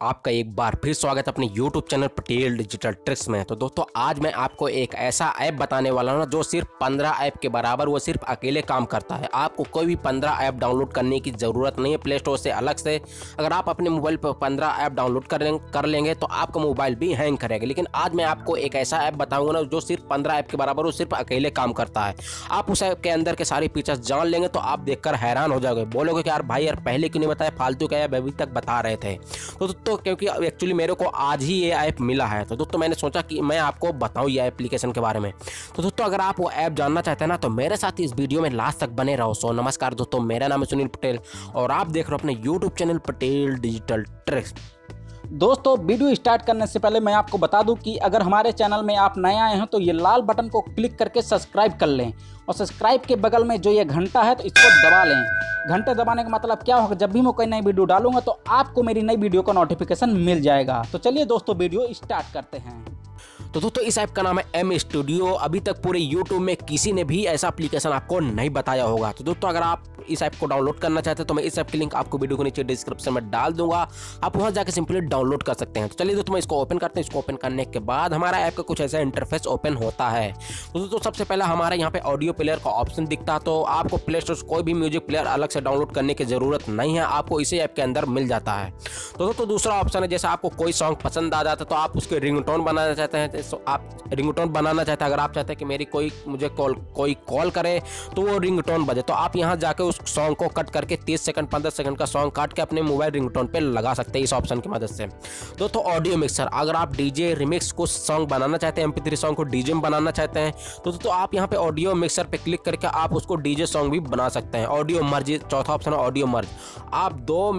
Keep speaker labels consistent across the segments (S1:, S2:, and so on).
S1: आपका एक बार फिर स्वागत है अपने YouTube channel Patel digital tricks में। तो दोस्तों आज मैं आपको एक ऐसा ऐप बताने वाला हूँ जो सिर्फ 15 ऐप के बराबर वो सिर्फ अकेले काम करता है। आपको कोई भी 15 ऐप डाउनलोड करने की ज़रूरत नहीं है प्ले स्टोर से अलग से। अगर आप अपने मोबाइल पर 15 ऐप डाउनलोड कर लेंगे तो आपका मोबाइल भी हैंग करेगा। लेकिन आज मैं आपको एक ऐसा ऐप बताऊँगा ना जो सिर्फ 15 ऐप के बराबर वो सिर्फ अकेले काम करता है। आप उस ऐप के अंदर के सारे फीचर्स जान लेंगे तो आप देखकर हैरान हो जाओगे, बोलोगे कि यार भाई यार पहले क्यों नहीं बताया, फालतू का ऐप अभी तक बता रहे थे। तो दोस्तों क्योंकि एक्चुअली मेरे को आज ही ये ऐप मिला है तो दोस्तों मैंने सोचा कि मैं आपको बताऊं ये एप्लीकेशन के बारे में। तो दोस्तों अगर आप वो ऐप जानना चाहते हैं ना तो मेरे साथ इस वीडियो में लास्ट तक बने रहो। सो नमस्कार दोस्तों, मेरा नाम है सुनील पटेल और आप देख रहे हो अपने YouTube channel Patel digital tricks.
S2: दोस्तों वीडियो स्टार्ट करने से पहले मैं आपको बता दूं कि अगर हमारे चैनल में आप नए आए हैं तो ये लाल बटन को क्लिक करके सब्सक्राइब कर लें और सब्सक्राइब के बगल में जो ये घंटा है तो इसको दबा लें। घंटे दबाने का मतलब क्या होगा, जब भी मैं कोई नई वीडियो डालूंगा तो आपको मेरी नई वीडियो का नोटिफिकेशन मिल जाएगा। तो चलिए दोस्तों वीडियो स्टार्ट करते हैं।
S1: तो दोस्तों इस ऐप का नाम है एम स्टूडियो। अभी तक पूरे यूट्यूब में किसी ने भी ऐसा एप्लीकेशन आपको नहीं बताया होगा। तो दोस्तों अगर आप इस ऐप को डाउनलोड करना चाहते हैं तो मैं इस ऐप की लिंक आपको वीडियो के नीचे डिस्क्रिप्शन में डाल दूंगा, आप वहां जाकर सिंपली डाउनलोड कर सकते हैं। तो चलिए दोस्तों मैं इसको ओपन करते हैं। इसको ओपन करने के बाद हमारा ऐप का कुछ ऐसा इंटरफेस ओपन होता है। तो दोस्तों सबसे पहले हमारे यहाँ पे ऑडियो प्लेयर का ऑप्शन दिखता है। तो आपको प्ले स्टोर से कोई भी म्यूजिक प्लेयर अलग से डाउनलोड करने की जरूरत नहीं है, आपको इसी ऐप के अंदर मिल जाता है। तो दोस्तों दूसरा ऑप्शन है, जैसे आपको कोई सॉन्ग पसंद आ जाता है तो आप उसके रिंगटोन बनाना चाहते हैं तो आप रिंगटोन बनाना चाहते हैं। अगर आप चाहते हैं कि मेरी कोई कॉल करे तो वो रिंगटोन बजे, तो आप यहाँ जाके उस सॉन्ग को कट करके 30 सेकंड 15 सेकंड का सॉन्ग काट के अपने मोबाइल रिंगटोन पे लगा सकते हैं इस ऑप्शन की मदद से। दोस्तों ऑडियो मिक्सर, अगर आप डीजे रिमिक्स को सॉन्ग बनाना चाहते हैं, MP3 सॉन्ग को डीजे में बनाना चाहते हैं तो दोस्तों आप यहाँ पे ऑडियो मिक्सर पे क्लिक करके आप उसको डीजे सॉन्ग भी बना सकते हैं। ऑडियो मर्ज, चौथा ऑप्शन है ऑडियो मर्ज। आप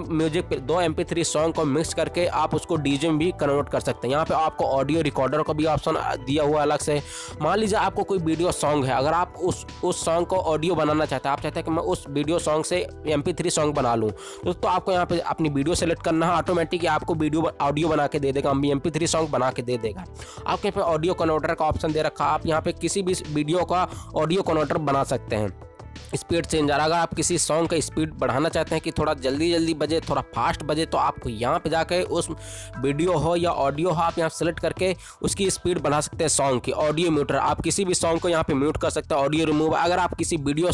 S1: दो MP3 सॉन्ग को मिक्स करके आप उसको डीजे में भी कन्वर्ट कर सकते हैं। यहाँ पे आपको ऑडियो रिकॉर्डर का भी ऑप्शन दिया हुआ अलग से। मान लीजिए आपको कोई वीडियो सॉन्ग है, अगर आप उस सॉन्ग को ऑडियो बनाना चाहते हैं, आप चाहते हैं कि मैं उस वीडियो सॉन्ग से MP3 सॉन्ग बना लूँ तो आपको यहाँ पे अपनी वीडियो सेलेक्ट करना है, ऑटोमेटिक आपको ऑडियो बना के दे देगा, MP3 सॉन्ग बना के दे देगा। आपके यहाँ पे ऑडियो कन्वर्टर का ऑप्शन दे रखा है, आप यहाँ पे किसी भी वीडियो का ऑडियो कन्वर्टर बना सकते हैं। स्पीड चेंजर, अगर आप किसी सॉन्ग का स्पीड बढ़ाना चाहते हैं कि थोड़ा जल्दी जल्दी बजे, थोड़ा फास्ट बजे, तो आपको यहाँ पे जाके उस वीडियो हो या ऑडियो हो आप यहाँ सेलेक्ट करके उसकी स्पीड बढ़ा सकते हैं सॉन्ग की। ऑडियो म्यूटर, आप किसी भी सॉन्ग को यहाँ पे म्यूट कर सकते हैं। ऑडियो रिमूव, अगर आप किसी वीडियो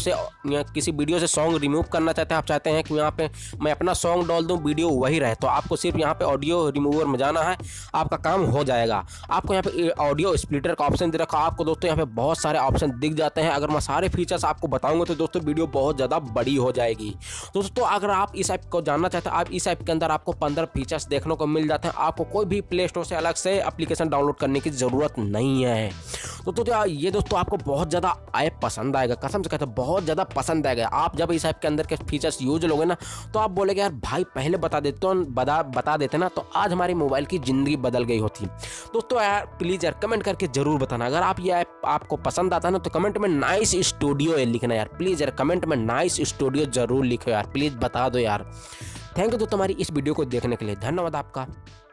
S1: से सॉन्ग रिमूव करना चाहते हैं, आप चाहते हैं कि यहाँ पे मैं अपना सॉन्ग डाल दूँ वीडियो वही रहे, तो आपको सिर्फ यहाँ पे ऑडियो रिमूवर में जाना है, आपका काम हो जाएगा। आपको यहाँ पे ऑडियो स्प्लिटर का ऑप्शन दे रखा है। आपको दोस्तों यहाँ पे बहुत सारे ऑप्शन दिख जाते हैं। अगर मैं सारे फीचर्स आपको बताऊंगा तो दोस्तों वीडियो बहुत ज़्यादा बड़ी हो जाएगी। दोस्तों अगर आप इस ऐप को जानना चाहते हैं, आप इस ऐप के अंदर आपको 15 फीचर्स देखने को मिल जाते हैं। आपको कोई भी प्ले स्टोर से अलग से एप्लीकेशन डाउनलोड करने की ज़रूरत नहीं है। तो ये दोस्तों आपको बहुत ज़्यादा ऐप पसंद आएगा, कसम से कहते हैं बहुत ज़्यादा पसंद आएगा। आप जब इस ऐप के अंदर के फीचर्स यूज लोगे ना तो आप बोलेगे यार भाई पहले बता देते ना तो आज हमारी मोबाइल की ज़िंदगी बदल गई होती। दोस्तों यार प्लीज़ यार कमेंट करके ज़रूर बताना, अगर आप ये ऐप आपको पसंद आता है ना तो कमेंट में नाइस स्टूडियो लिखना यार, प्लीज़ यार कमेंट में नाइस स्टूडियो जरूर लिखो यार, प्लीज़ बता दो यार। थैंक यू दोस्तों हमारी इस वीडियो को देखने के लिए, धन्यवाद आपका।